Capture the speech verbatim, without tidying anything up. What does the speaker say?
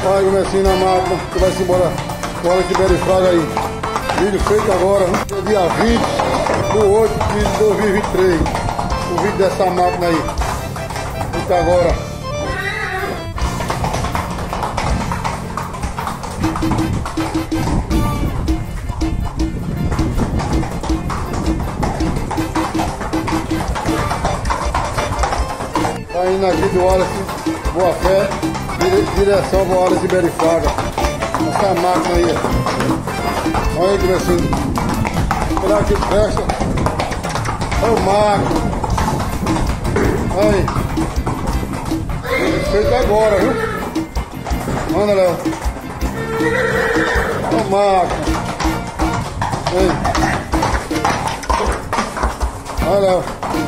Vai começando na máquina, que vai-se embora com ela que Berifraga aí. Vídeo feito agora, né? Dia vinte do oito de dois mil e vinte e três. O vídeo dessa máquina aí. Feito agora. Tá indo aqui do Wallace Boa Fé, dire, direção do Wallace Berifraga. Essa máquina aí. Olha aí, Crescendo. Será que presta? É o máquina. Aí. Feito agora, viu? Manda, Léo. É o máquina. Aí. Olha, Léo.